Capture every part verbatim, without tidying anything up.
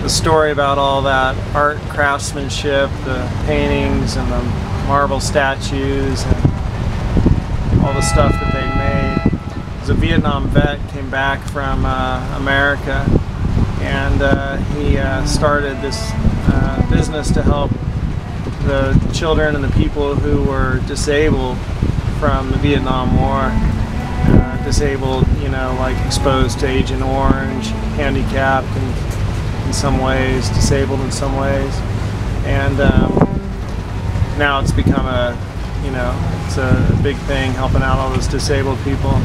the story about all that art craftsmanship, the paintings and the marble statues and all the stuff that they made. It was a Vietnam vet, came back from uh, America, and uh, he uh, started this uh, business to help the children and the people who were disabled from the Vietnam War. Uh, disabled, you know, like exposed to Agent Orange, handicapped in, in some ways, disabled in some ways. And um, now it's become a, you know, it's a big thing helping out all those disabled people.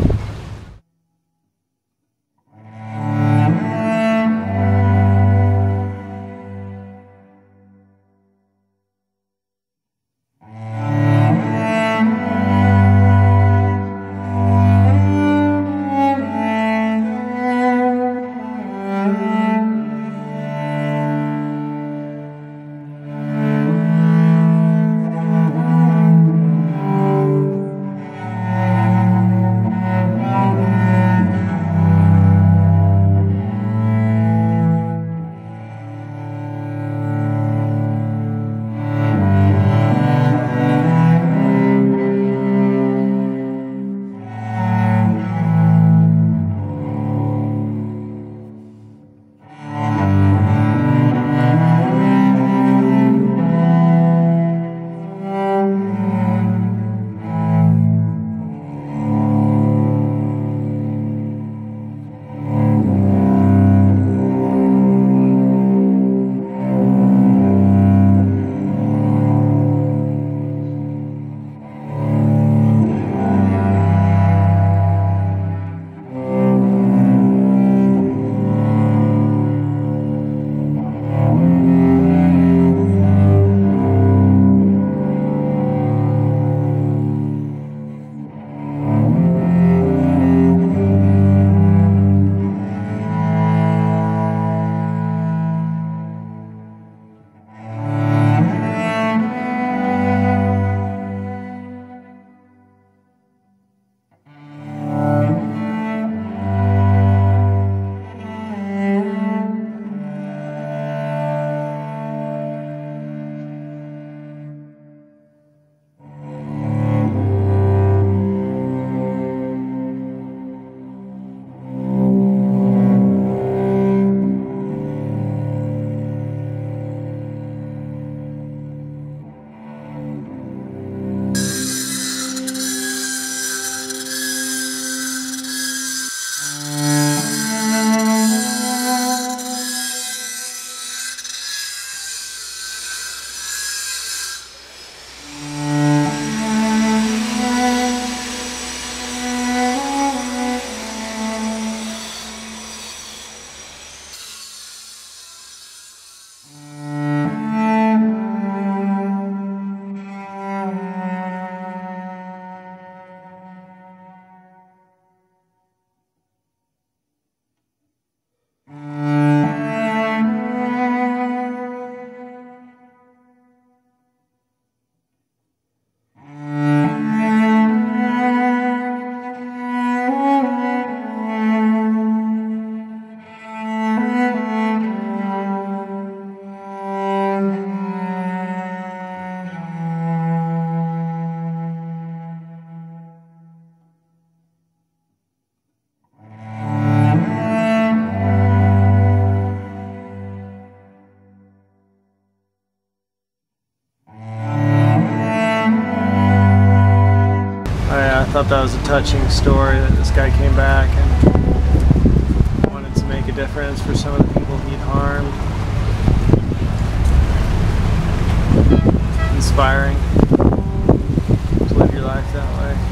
I thought that was a touching story that this guy came back and wanted to make a difference for some of the people he'd harmed. Inspiring to live your life that way.